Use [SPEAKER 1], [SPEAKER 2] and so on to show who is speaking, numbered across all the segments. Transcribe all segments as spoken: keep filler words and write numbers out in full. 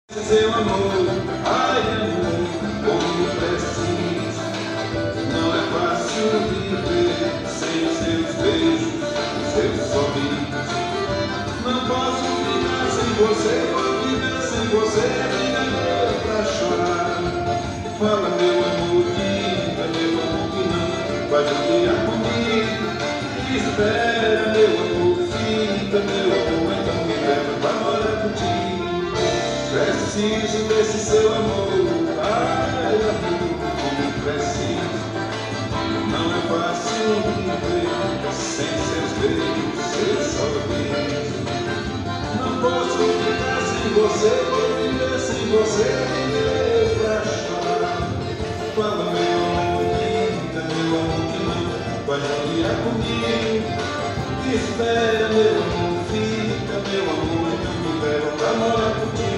[SPEAKER 1] Seu amor, ai amor, como preciso. Não é fácil viver sem os seus beijos, os seus sorrisos. Não posso ficar sem você, vou viver sem você, minha dor pra chorar. Fala meu amor, diga meu amor que não vai judiar comigo. Espera meu amor, fica meu amor, então me leva pra morar contigo. Preciso desse seu amor, ai amor, como preciso. Não é fácil viver sem seus beijos, seus sorrisos. Não posso ficar sem você, vou viver sem você, viver pra chorar. Fala meu amor, diga meu amor que não vai judiar comigo. Espera meu amor, fica meu amor, então me leva pra morar contigo.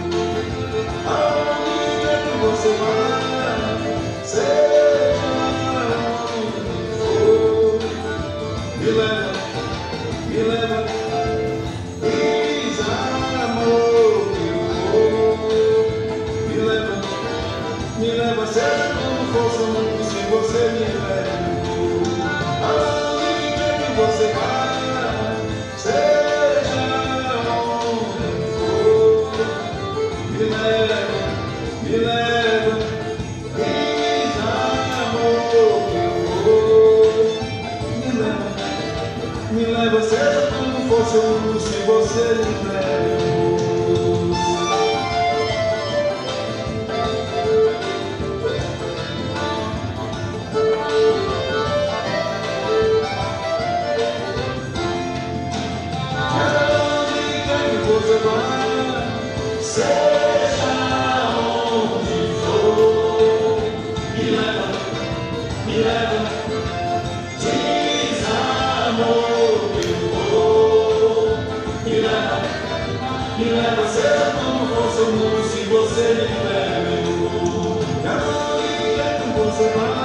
[SPEAKER 1] Aonde é que você vai, seja onde for, me leva, me leva, diz amor que eu vou. Me leva, me leva, seja como for, sou muito se você me leva. Aonde é que você vai, seja onde for, me leva. Me leva, diz amor que eu vou. Me leva, me leva, seja como for seu mundo, se você me leva. Aonde quer que você vai, seja me leva, diz amor que eu vou. Me leva, me leva, seja como for seu mundo, se você me leva, eu vou. Aonde é que você vai?